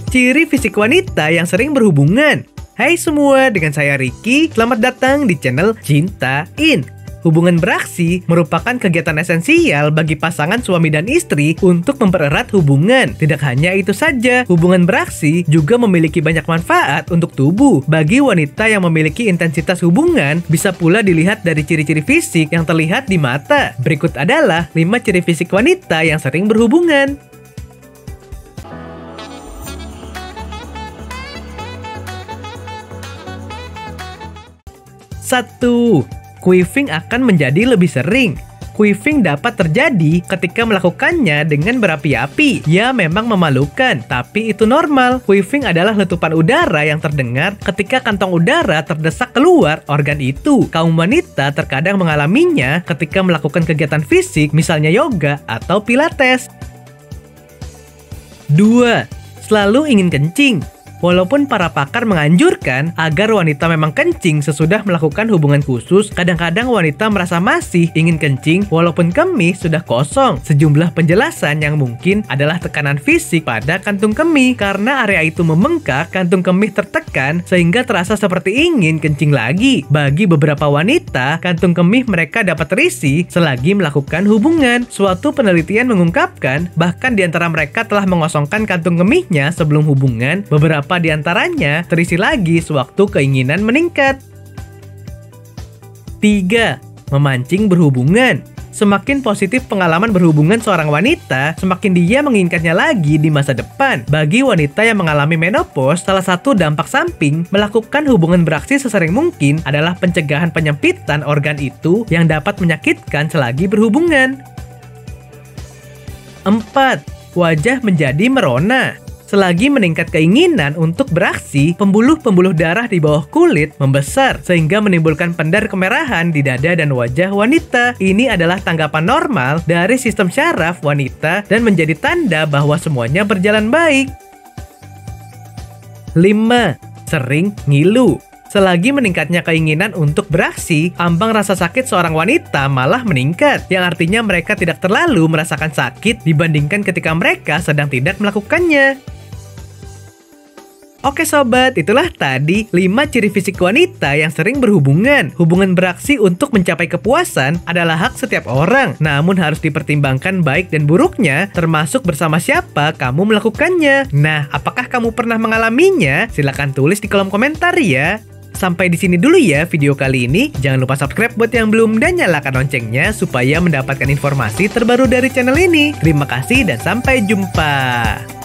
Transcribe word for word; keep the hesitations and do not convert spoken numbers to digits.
Ciri fisik wanita yang sering berhubungan. Hai semua, dengan saya Ricky. Selamat datang di channel Cintain. Hubungan beraksi merupakan kegiatan esensial bagi pasangan suami dan istri untuk mempererat hubungan. Tidak hanya itu saja, hubungan beraksi juga memiliki banyak manfaat untuk tubuh. Bagi wanita yang memiliki intensitas hubungan, bisa pula dilihat dari ciri-ciri fisik yang terlihat di mata. Berikut adalah lima ciri fisik wanita yang sering berhubungan. satu. Queefing akan menjadi lebih sering. Queefing dapat terjadi ketika melakukannya dengan berapi-api. Ya, memang memalukan, tapi itu normal. Queefing adalah letupan udara yang terdengar ketika kantong udara terdesak keluar organ itu. Kaum wanita terkadang mengalaminya ketika melakukan kegiatan fisik, misalnya yoga atau pilates. dua. Selalu ingin kencing. Walaupun para pakar menganjurkan agar wanita memang kencing sesudah melakukan hubungan khusus, kadang-kadang wanita merasa masih ingin kencing walaupun kemih sudah kosong. Sejumlah penjelasan yang mungkin adalah tekanan fisik pada kantung kemih. Karena area itu membengkak, kantung kemih tertekan sehingga terasa seperti ingin kencing lagi. Bagi beberapa wanita, kantung kemih mereka dapat terisi selagi melakukan hubungan. Suatu penelitian mengungkapkan bahkan di antara mereka telah mengosongkan kantung kemihnya sebelum hubungan. Beberapa di antaranya terisi lagi sewaktu keinginan meningkat. tiga. Memancing berhubungan. Semakin positif pengalaman berhubungan seorang wanita, semakin dia menginginkannya lagi di masa depan. Bagi wanita yang mengalami menopause, salah satu dampak samping melakukan hubungan beraksi sesering mungkin adalah pencegahan penyempitan organ itu yang dapat menyakitkan selagi berhubungan. empat. Wajah menjadi merona. Selagi meningkat keinginan untuk beraksi, pembuluh-pembuluh darah di bawah kulit membesar sehingga menimbulkan pendar kemerahan di dada dan wajah wanita. Ini adalah tanggapan normal dari sistem syaraf wanita dan menjadi tanda bahwa semuanya berjalan baik. lima. Sering ngilu. Selagi meningkatnya keinginan untuk beraksi, ambang rasa sakit seorang wanita malah meningkat, yang artinya mereka tidak terlalu merasakan sakit dibandingkan ketika mereka sedang tidak melakukannya. Oke sobat, itulah tadi lima ciri fisik wanita yang sering berhubungan. Hubungan beraksi untuk mencapai kepuasan adalah hak setiap orang, namun harus dipertimbangkan baik dan buruknya, termasuk bersama siapa kamu melakukannya. Nah, apakah kamu pernah mengalaminya? Silahkan tulis di kolom komentar ya. Sampai di sini dulu ya video kali ini. Jangan lupa subscribe buat yang belum dan nyalakan loncengnya supaya mendapatkan informasi terbaru dari channel ini. Terima kasih dan sampai jumpa.